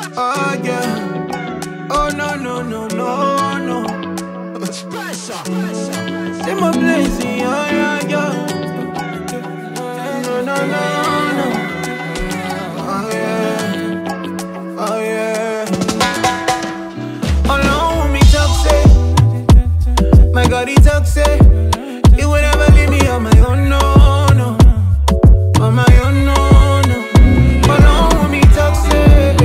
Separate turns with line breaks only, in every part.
Oh yeah. Oh no no no no no. Say my blessing, oh yeah yeah. No no no no. Oh yeah. Oh yeah. Alone with me toxic. My God, he toxic. He would never leave me on my own, no, no. On my own, no, no. Alone with me toxic.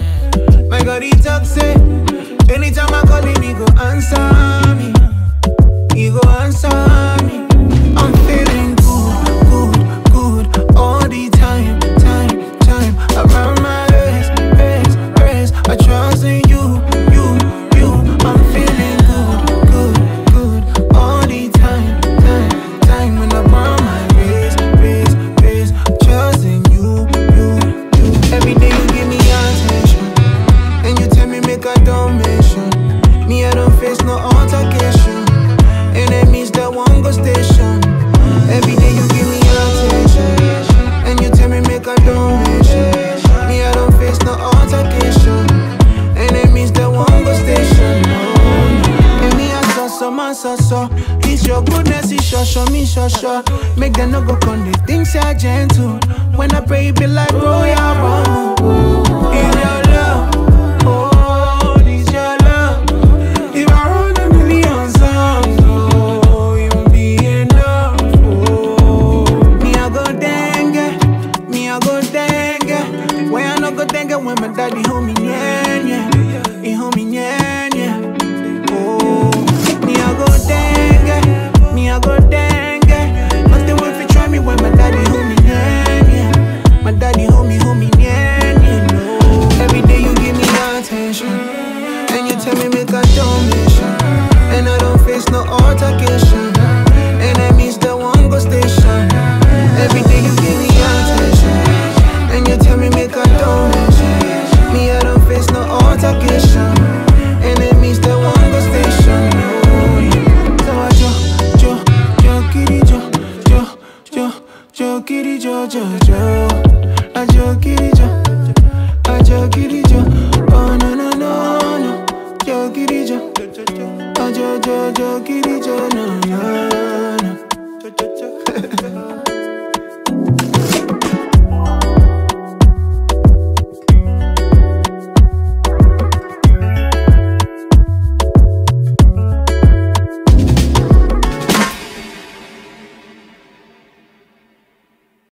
My God, he toxic. Anytime I call him, he go answer me. He go answer me. I'm feeling good, good, good all the time, time, time. Around my waist, waist, waist. I trust in you, you, you. I'm feeling good, good, good all the time, time, time. When I burn my waist, waist, waist. Trust in you, you, you. Every day you give me attention, and you tell me make I don't mention. Me I don't face no altercation. Enemies that won't go station. Every day you give me attention, and you tell me make I don't mention. Me I don't face no altercation. Enemies that won't go station. No, no. And me I saw my so. It's your goodness, it show me show. Make them no go con the things are gentle. When I pray, it be like royal rumble. It's your love, oh, it's your love. If I run a million songs, oh, you'll be enough. Oh, me I go dengue, me I go dengue. Why I no go dengue when my daddy hold me yeah, yeah. He hold me yeah, yeah. Oh, me I go dengue, me I go dengue. Nothing will fit try me when my daddy hold me yeah, yeah. My daddy hold me yeah, yeah. No. Every day you give me attention, and you tell me make I don't mention. And I don't face no altercation. Enemies that won't go station. Every day you give me attention, and you tell me make I don't mention. Me I don't face no altercation. Enemies that won't go station. No, yeah. So I kitty kitty I kitty